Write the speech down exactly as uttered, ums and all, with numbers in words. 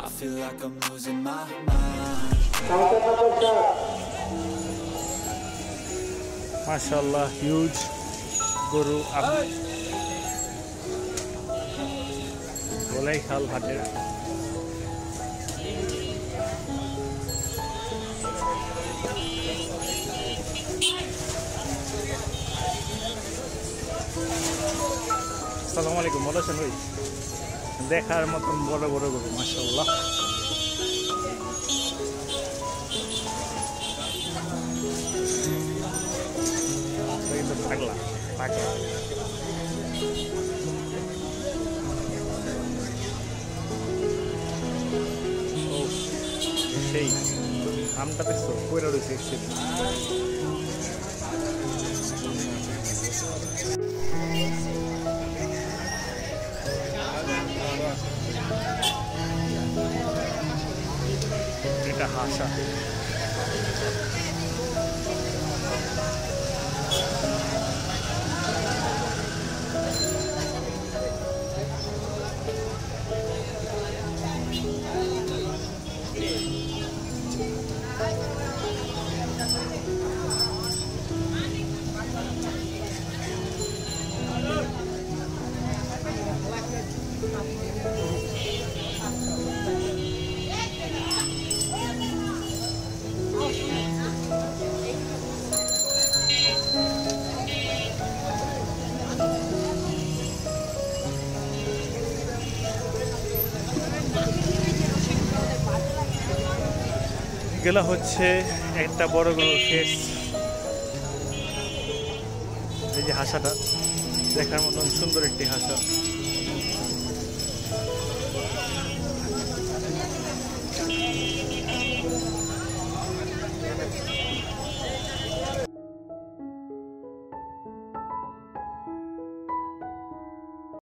I feel like I'm losing my mind. MashaAllah, huge guru bolai khal hadir. Assalamualaikum, ভালো আছেন ভাই? দেখার মতন বড় বড় গরু মাশাআল্লাহ। পাগলা পাগলা ও সেই আমটা দেখছো কইরা রয়েছে এটা হাসা এগুলা হচ্ছে একটা বড় গরুর ফেস। এই যে হাসাটা দেখার মতন সুন্দর একটি হাসা।